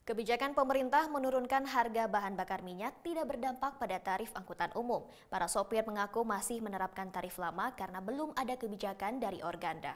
Kebijakan pemerintah menurunkan harga bahan bakar minyak tidak berdampak pada tarif angkutan umum. Para sopir mengaku masih menerapkan tarif lama karena belum ada kebijakan dari Organda.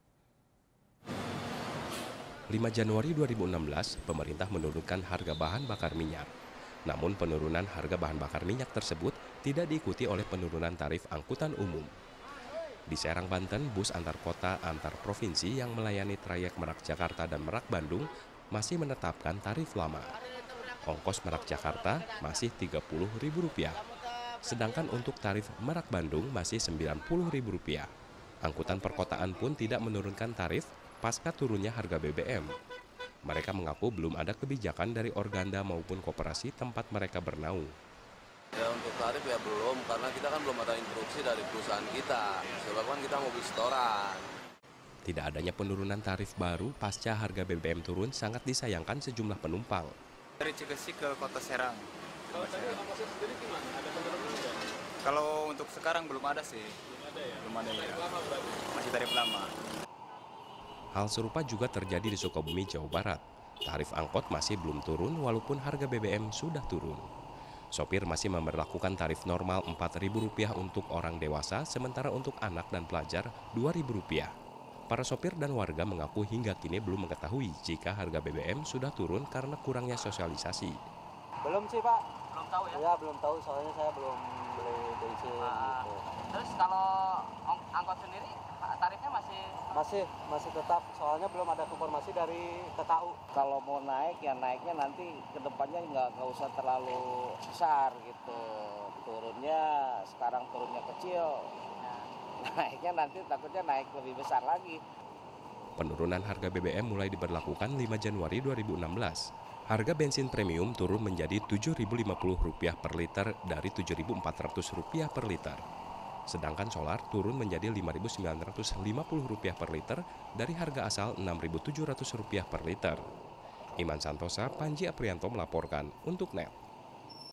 5 Januari 2016, pemerintah menurunkan harga bahan bakar minyak. Namun penurunan harga bahan bakar minyak tersebut tidak diikuti oleh penurunan tarif angkutan umum. Di Serang, Banten, bus antar kota antar provinsi yang melayani trayek Merak Jakarta dan Merak Bandung masih menetapkan tarif lama. Ongkos Merak Jakarta masih Rp30.000, sedangkan untuk tarif Merak Bandung masih Rp90.000. Angkutan perkotaan pun tidak menurunkan tarif pasca turunnya harga BBM. Mereka mengaku belum ada kebijakan dari Organda maupun koperasi tempat mereka bernaung. Ya untuk tarif ya belum, karena kita kan belum ada instruksi dari perusahaan kita, sebab kan kita mobil setoran. Tidak adanya penurunan tarif baru pasca harga BBM turun sangat disayangkan sejumlah penumpang. Dari Cikesi ke Kota Serang. Kalau tadi ongkosnya sendiri gimana? Ada penurunan nggak? Kalau untuk sekarang belum ada sih. Belum ada ya? Belum ada ya. Tarif lama berarti? Masih tarif lama. Hal serupa juga terjadi di Sukabumi, Jawa Barat. Tarif angkot masih belum turun walaupun harga BBM sudah turun. Sopir masih memberlakukan tarif normal Rp4.000 untuk orang dewasa, sementara untuk anak dan pelajar Rp2.000. Para sopir dan warga mengaku hingga kini belum mengetahui jika harga BBM sudah turun karena kurangnya sosialisasi. Belum sih Pak. Belum tahu ya? Ya belum tahu, soalnya saya belum beli bensin gitu. Terus kalau angkot sendiri tarifnya Masih tetap, soalnya belum ada informasi dari TKU. Kalau mau naik ya naiknya nanti ke depannya nggak usah terlalu besar gitu. Turunnya sekarang turunnya kecil. Naiknya nanti takutnya naik lebih besar lagi. Penurunan harga BBM mulai diberlakukan 5 Januari 2016. Harga bensin premium turun menjadi Rp7.050 per liter dari Rp7.400 per liter. Sedangkan solar turun menjadi Rp5.950 per liter dari harga asal Rp6.700 per liter. Iman Santosa, Panji Aprianto melaporkan untuk NET.